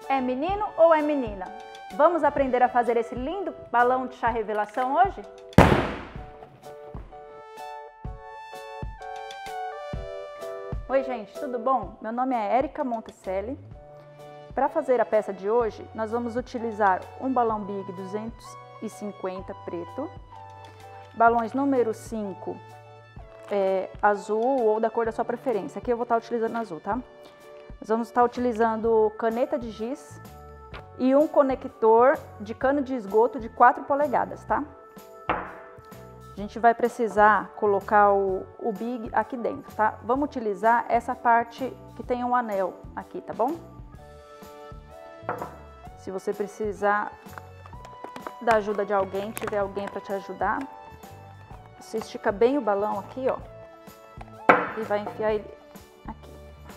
É menino ou é menina? Vamos aprender a fazer esse lindo balão de chá revelação hoje? Oi gente, tudo bom? Meu nome é Érica Monticelli. Para fazer a peça de hoje, nós vamos utilizar um balão Big 250 preto, balões número 5 azul ou da cor da sua preferência. Aqui eu vou estar utilizando azul, tá? Nós vamos estar utilizando caneta de giz e um conector de cano de esgoto de 4 polegadas, tá? A gente vai precisar colocar o Big aqui dentro, tá? Vamos utilizar essa parte que tem um anel aqui, tá bom? Se você precisar da ajuda de alguém, tiver alguém para te ajudar, você estica bem o balão aqui, ó, e vai enfiar ele aqui.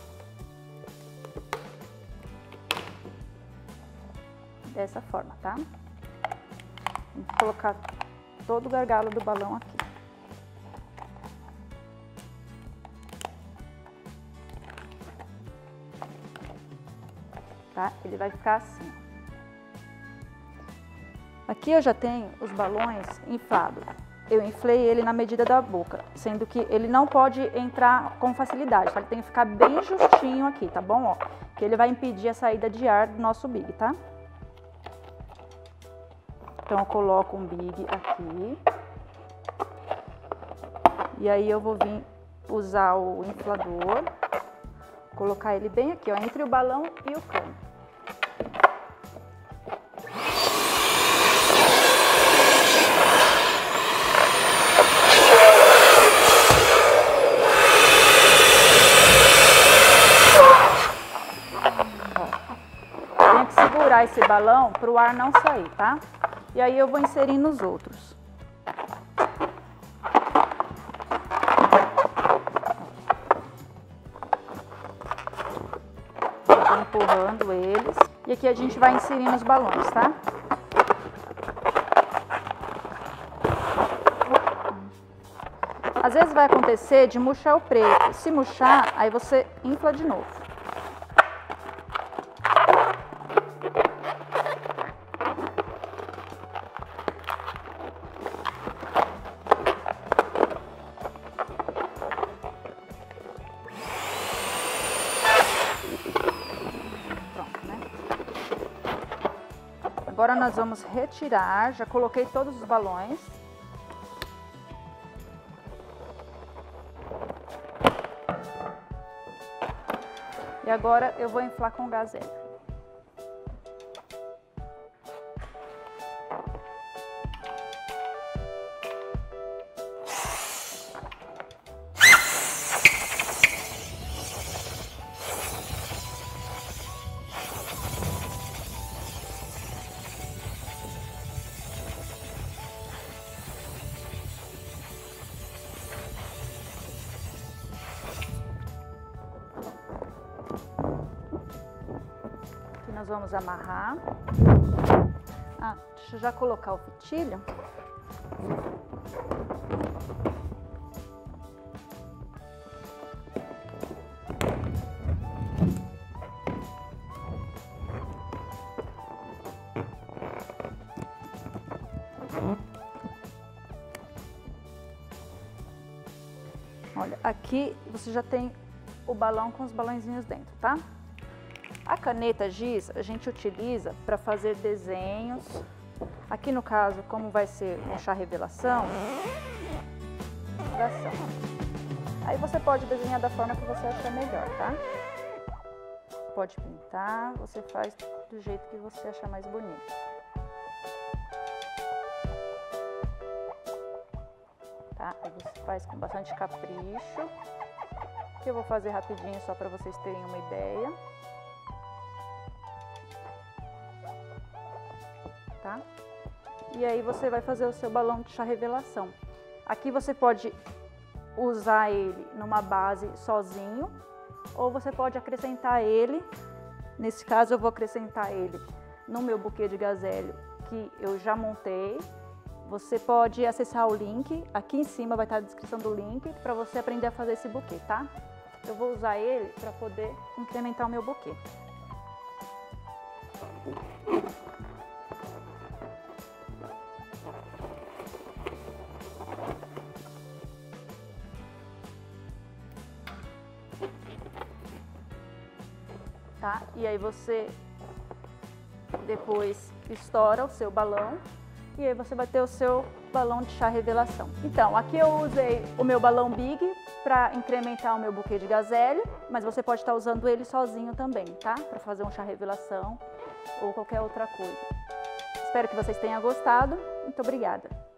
Dessa forma, tá? Vamos colocar todo o gargalo do balão aqui. Tá? Ele vai ficar assim. Aqui eu já tenho os balões inflados. Eu inflei ele na medida da boca, sendo que ele não pode entrar com facilidade, tá? Ele tem que ficar bem justinho aqui, tá bom? Ó, que ele vai impedir a saída de ar do nosso Big, tá? Então eu coloco um Big aqui. E aí eu vou vir usar o inflador, colocar ele bem aqui, ó, entre o balão e o cano. Tem que segurar esse balão para o ar não sair, tá? E aí eu vou inserindo os outros. Eu vou empurrando eles. E aqui a gente vai inserindo os balões, tá? Às vezes vai acontecer de murchar o preto. Se murchar, aí você infla de novo. Agora nós vamos retirar, já coloquei todos os balões. E agora eu vou inflar com gás hélio. Nós vamos amarrar. Deixa eu já colocar o fitilho. Olha, aqui você já tem o balão com os balãozinhos dentro, tá? A caneta giz a gente utiliza para fazer desenhos. Aqui no caso, como vai ser um chá revelação, aí você pode desenhar da forma que você achar melhor, tá? Pode pintar, você faz do jeito que você achar mais bonito. Tá? Aí você faz com bastante capricho. Que eu vou fazer rapidinho só para vocês terem uma ideia. Tá? E aí você vai fazer o seu balão de chá revelação. Aqui você pode usar ele numa base sozinho, ou você pode acrescentar ele. Nesse caso eu vou acrescentar ele no meu buquê de gás hélio que eu já montei. Você pode acessar o link, aqui em cima vai estar a descrição do link para você aprender a fazer esse buquê, tá? Eu vou usar ele para poder incrementar o meu buquê. Tá? E aí você depois estoura o seu balão e aí você vai ter o seu balão de chá revelação. Então, aqui eu usei o meu balão Big para incrementar o meu buquê de gazelle, mas você pode estar usando ele sozinho também, tá? Para fazer um chá revelação ou qualquer outra coisa. Espero que vocês tenham gostado. Muito obrigada!